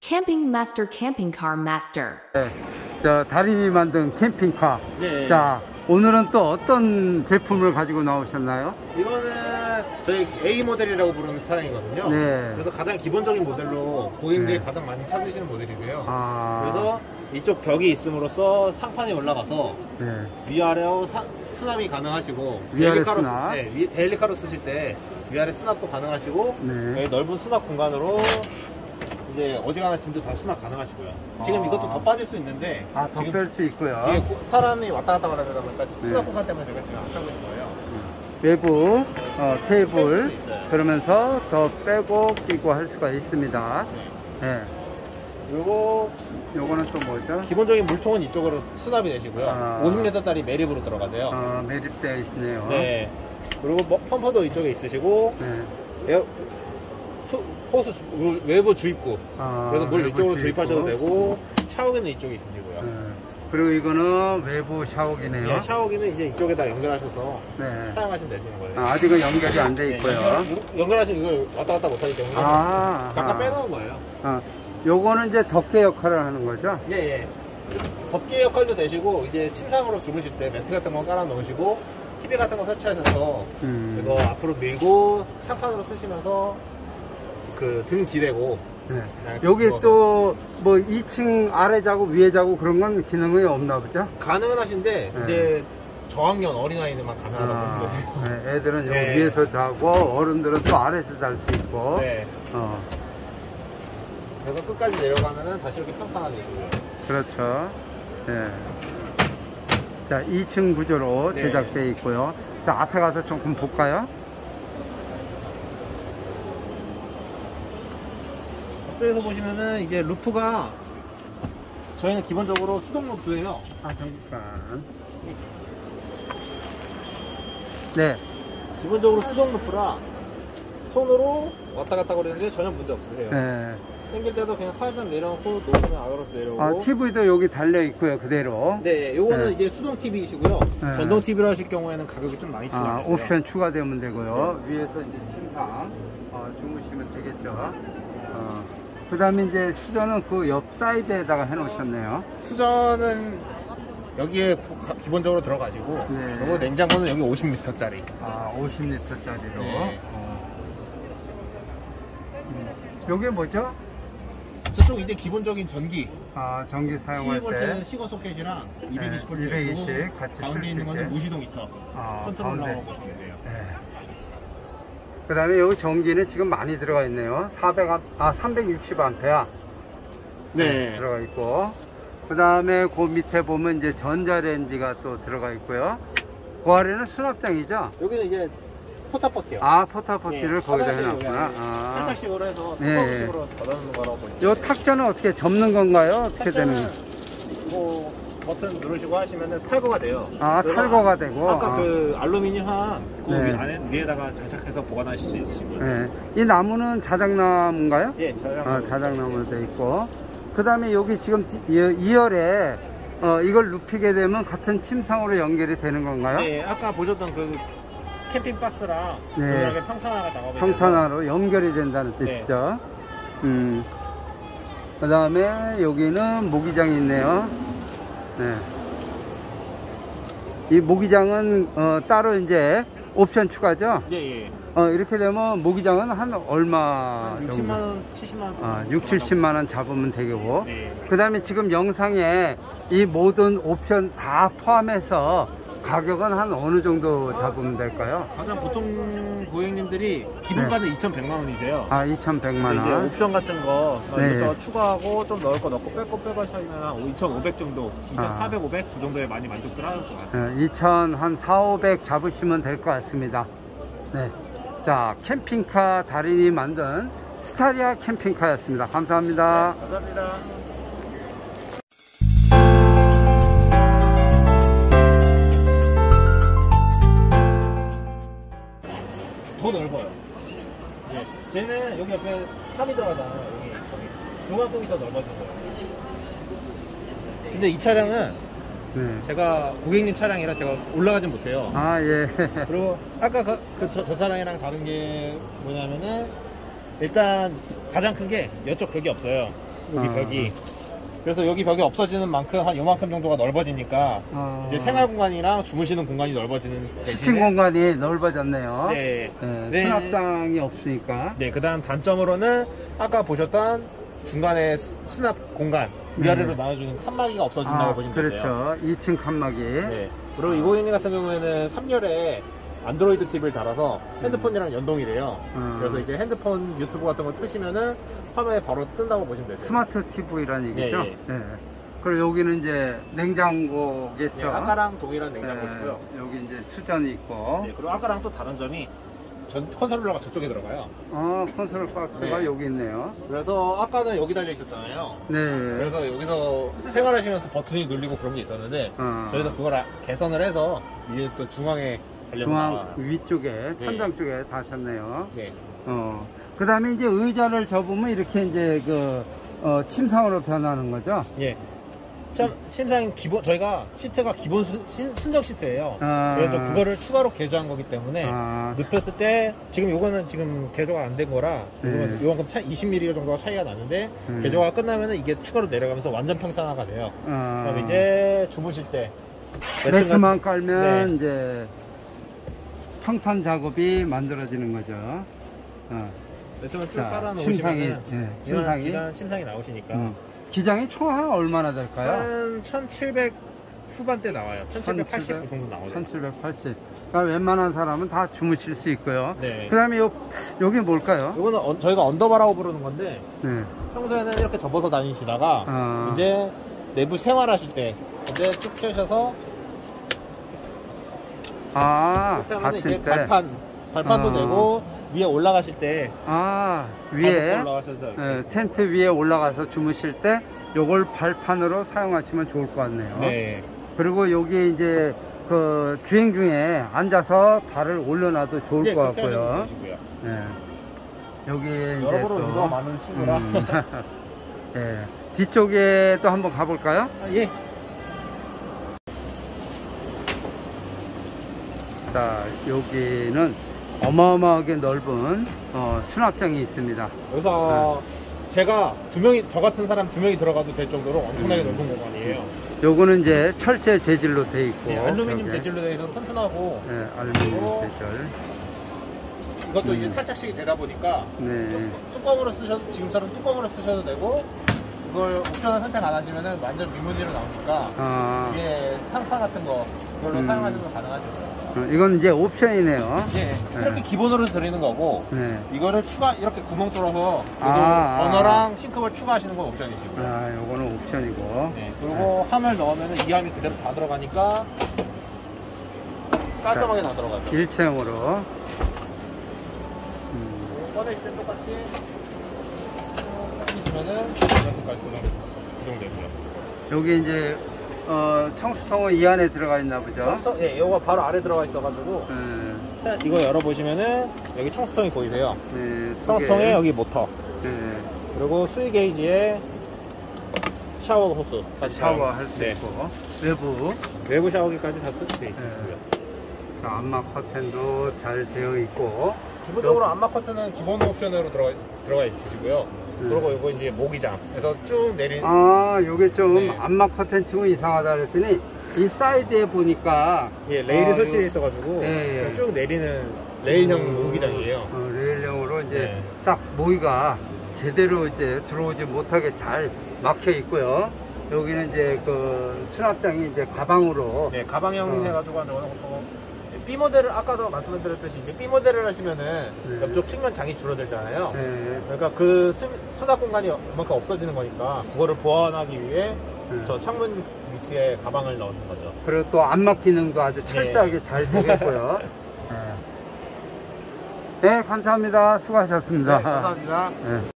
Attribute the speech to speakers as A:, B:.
A: Camping Master Camping Car Master.
B: 네, 저 달인이 만든 캠핑카.
C: 네.
B: 자, 오늘은 또 어떤 제품을 가지고 나오셨나요?
C: 이거는 저희 A 모델이라고 부르는 차량이거든요.
B: 네.
C: 그래서 가장 기본적인 모델로 고객님들이 가장 많이 찾으시는 모델이고요. 그래서 이쪽 벽이 있음으로써 상판이 올라가서 위아래로 수납이 가능하시고
B: 위아래 수납.
C: 데일리카로 쓰실 때 위아래 수납도 가능하시고 여기 넓은 수납 공간으로 이제 어지간한 짐도 다 수납 가능하시고요. 지금 이것도 더 빠질 수 있는데
B: 더 뺄 수 있고요.
C: 뒤에 사람이 왔다 갔다 하다 보니까 수납 공간 때문에 제가 지금 안 차고 있는 거예요.
B: 외부 테이블 그러면서 더 빼고 끼고 할 수가 있습니다.
C: 네. 그리고
B: 요거는 또 뭐죠?
C: 기본적인 물통은 이쪽으로 수납이 되시고요. 50리터짜리 매립으로 들어가세요.
B: 매립되어 있네요.
C: 네. 그리고 펌퍼도 이쪽에 있으시고 호수 외부 주입구. 그래서 물 이쪽으로 주입하셔도 되고 샤워기는 이쪽에 있으시고요.
B: 그리고 이거는 외부 샤워기네요.
C: 네, 샤워기는 이제 이쪽에다 연결하셔서 사용하시면 되시는 거예요.
B: 아직은 연결이 안 돼 있고요.
C: 연결하시면 이걸 왔다 갔다 못하기 때문에 잠깐 빼놓은 거예요.
B: 요거는 이제 덮개 역할을 하는 거죠?
C: 예. 덮개 역할도 되시고 이제 침상으로 주무실 때 매트 같은 거 깔아 놓으시고 TV 같은 거 설치하셔서 이거 앞으로 밀고 상판으로 쓰시면서 그 등 기대고
B: 여기 또 뭐 2층 아래 자고 위에 자고 그런 건 기능이 없나 보죠?
C: 가능은 하신데 이제 저학년 어린아이들만 가능하다고 보시면 되세요.
B: 애들은 여기 위에서 자고 어른들은 또 아래에서 잘 수 있고
C: 그래서 끝까지 내려가면은 다시 이렇게 평탄화되시고요.
B: 그렇죠. 자, 2층 구조로 제작되어 있고요. 자, 앞에 가서 조금 볼까요?
C: 앞쪽에서 보시면은 이제 루프가 저희는 기본적으로 수동 루프예요.
B: 잠깐. 네.
C: 기본적으로 수동 루프라 손으로 왔다 갔다 거리는데 전혀 문제 없으세요. 당길 때도 그냥 살짝 내려놓고 놓으시면 아래로 내려오고.
B: TV도 여기 달려 있고요, 그대로.
C: 네, 요거는 이제 수동 TV이시고요. 전동 TV로 하실 경우에는 가격이 좀 많이 치솟아요.
B: 옵션 추가되면 되고요. 위에서 이제 침상 주무시면 되겠죠. 그 다음에 이제 수전은 그 옆 사이드에다가 해 놓으셨네요.
C: 수전은 여기에 기본적으로 들어가지고 그리고 냉장고는 여기 50리터짜리
B: 50리터짜리로 요게 뭐죠?
C: 저쪽 이제 기본적인 전기
B: 전기 사용할 때
C: 12V 시거 소켓이랑 220V
B: 220 같이
C: 가운데 있는 건 무시동 히터 컨트롤러라고 보시면 돼요. 그
B: 다음에 여기 전기는 지금 많이 들어가 있네요. 360A 들어가 있고, 그 다음에 그 밑에 보면 이제 전자레인지가 또 들어가 있고요. 그 아래는 수납장이죠?
C: 여기는 이제 포탑버티요.
B: 포탑버티를 거기다 해놨구나.
C: 탈착식으로 해서 뚜껑식으로 닫아놓는 거라고 보시면 돼요.
B: 요 탁자는 어떻게 접는 건가요? 어떻게 되는 거예요?
C: 뭐 버튼 누르시고 하시면은 탈거가 돼요.
B: 탈거가 되고.
C: 아까 그 알루미늄 그 위에다가 장착해서 보관하실 수 있으시고요.
B: 이 나무는 자작나무인가요?
C: 예,
B: 자작나무로 되어 있고. 그 다음에 여기 지금 2열에 이걸 눕히게 되면 같은 침상으로 연결이 되는 건가요?
C: 네, 아까 보셨던 그 캠핑 박스랑 그다음에 평탄화가 작업이
B: 평탄화로 연결이 된다는 뜻이죠. 그 다음에 여기는 모기장이 있네요. 이 모기장은 따로 이제 옵션 추가죠? 이렇게 되면 모기장은 한 얼마 정도?
C: 60만원, 70만원
B: 6, 70만원 잡으면 되고 그 다음에 지금 영상에 이 모든 옵션 다 포함해서 가격은 한 어느 정도 잡으면 될까요?
C: 가장 보통 고객님들이 기본가는 2,100만원이세요.
B: 2,100만원.
C: 이제 옵션 같은 거 이것저것 추가하고 좀 넣을 거 넣고 뺄 거 빼고 하시면 한 2,500 정도, 2,400, 500 그 정도에 많이 만족들 하실 것 같아요.
B: 2,400 잡으시면 될 것 같습니다. 자, 캠핑카 달인이 만든 스타리아 캠핑카였습니다. 감사합니다.
C: 감사합니다. 더 넓어요. 쟤는 여기 옆에 탑이 들어가잖아요. 여기 요만큼이 더 넓어진 거예요. 근데 이 차량은 제가 고객님 차량이라 제가 올라가진 못해요. 그리고 아까 저 차량이랑 다른 게 뭐냐면은 일단 가장 큰 게 이쪽 벽이 없어요. 여기 벽이. 그래서 여기 벽이 없어지는 만큼 한 요만큼 정도가 넓어지니까 이제 생활 공간이랑 주무시는 공간이 넓어지는
B: 시침 공간이 넓어졌네요.
C: 네.
B: 네, 수납장이 없으니까.
C: 네, 그 다음 단점으로는 아까 보셨던 중간에 수납 공간 위아래로 나눠주는 칸막이가 없어진다고 보시면 되세요.
B: 그렇죠. 2층 칸막이.
C: 네. 그리고 이 고객님 같은 경우에는 3열에 안드로이드 TV를 달아서 핸드폰이랑 연동이 돼요. 그래서 이제 핸드폰 유튜브 같은 거 트시면은 화면에 바로 뜬다고 보시면 되세요.
B: 스마트 TV라는 얘기죠?
C: 예, 예.
B: 네. 그리고 여기는 이제 냉장고겠죠?
C: 네, 아까랑 동일한 냉장고시고요.
B: 네, 여기 이제 수전이 있고.
C: 네, 그리고 아까랑 또 다른 점이 전 컨트롤러가 저쪽에 들어가요.
B: 컨트롤 박스가
C: 네.
B: 여기 있네요.
C: 그래서 아까는 여기 달려 있었잖아요.
B: 네.
C: 그래서 여기서 생활하시면서 버튼이 눌리고 그런 게 있었는데 저희는 그걸 개선을 해서 이제 또 중앙에
B: 중앙 위쪽에 천장 쪽에 다셨네요.
C: 네.
B: 그 다음에 이제 의자를 접으면 이렇게 이제 침상으로 변하는 거죠?
C: 예. 참, 침상 기본, 저희가 시트가 기본 순정 시트예요. 그래서 그거를 추가로 개조한 거기 때문에 눕혔을 때, 지금 요거는 지금 개조가 안 된 거라, 요만큼 20mm 정도가 차이가 나는데, 개조가 끝나면은 이게 추가로 내려가면서 완전 평탄화가 돼요. 그럼 이제 주무실 때,
B: 매트만 깔면 이제 평탄 작업이 만들어지는 거죠.
C: 매트만 쭉 깔아놓으시면 침상이 나오시니까.
B: 기장이 총 한 얼마나 될까요?
C: 한 1700 후반대 나와요. 1780 그 정도 나오죠.
B: 1780. 그러니까 웬만한 사람은 다 주무실 수 있고요.
C: 네.
B: 그 다음에 여기 뭘까요?
C: 이거는 저희가 언더바라고 부르는 건데,
B: 네.
C: 평소에는 이렇게 접어서 다니시다가, 이제 내부 생활하실 때, 이제 쭉 펴셔서,
B: 받칠
C: 이제
B: 때.
C: 발판도 되고, 위에 올라가실 때,
B: 위에,
C: 올라가셔서
B: 텐트 위에 올라가서 주무실 때, 요걸 발판으로 사용하시면 좋을 것 같네요.
C: 네.
B: 그리고 여기 이제, 주행 중에 앉아서 발을 올려놔도 좋을 것 같고요. 네. 여기
C: 여러모로 운동가 많은 친구라.
B: 네. 뒤쪽에 또 한번 가볼까요?
C: 예.
B: 자, 여기는 어마어마하게 넓은 수납장이 있습니다.
C: 여기서 제가 저 같은 사람 2명이 들어가도 될 정도로 엄청나게 넓은 공간이에요.
B: 요거는 이제 철제 재질로 돼 있고.
C: 네, 알루미늄 재질로 되어 있어서 튼튼하고.
B: 네, 알루미늄 재질.
C: 이것도 이제 탈착식이 되다 보니까 뚜껑으로 지금처럼 뚜껑으로 쓰셔도 되고, 이걸 옵션을 선택 안 하시면은 완전 미무늬로 나오니까 이게 상판 같은 거 이걸로 사용하셔도 가능하시고요.
B: 이건 이제 옵션이네요.
C: 네, 이렇게 기본으로 드리는 거고, 이거를 이렇게 구멍 뚫어서 버너랑 싱크볼 추가하시는 건 옵션이시고요.
B: 요거는 옵션이고.
C: 네, 그리고 함을 넣으면 이 함이 그대로 다 들어가니까 깔끔하게 다 들어가죠.
B: 일체형으로.
C: 꺼내실 때 똑같이 주면은 이렇게까지 고정되고요.
B: 여기 이제 청수통은 이 안에 들어가 있나 보죠?
C: 청수통, 예, 이거가 바로 아래 들어가 있어가지고 이거 열어보시면은 여기 청수통이 보이세요.
B: 네,
C: 청수통에 여기 모터,
B: 네.
C: 그리고 수위 게이지에 샤워 호스,
B: 샤워할 수 있고,
C: 외부 샤워기까지 다 설치되어 있으시고요.
B: 자, 안마 커튼도 잘 되어 있고.
C: 기본적으로 안마 커튼은 기본 옵션으로 들어가 있으시고요. 그리고 이거 이제 모기장에서 쭉 내린.
B: 요게 좀 안마 커튼 치고 이상하다 그랬더니 이 사이드에 보니까
C: 레일이 설치되어 있어가지고 쭉 내리는 레일형 모기장이에요.
B: 레일형으로 이제 딱 모기가 제대로 이제 들어오지 못하게 잘 막혀 있고요. 여기는 이제 수납장이 이제 가방으로.
C: 네, 가방형 해가지고 하는 거고. B 모델을 아까도 말씀드렸듯이 이제 B 모델을 하시면은 옆쪽 측면 장이 줄어들잖아요. 그러니까 그 수납 공간이 그만큼 없어지는 거니까 그거를 보완하기 위해 저 창문 위치에 가방을 넣는 거죠.
B: 그리고 또 안막 기능도 아주 철저하게 잘 되겠고요. 네, 감사합니다. 수고하셨습니다.
C: 네, 감사합니다.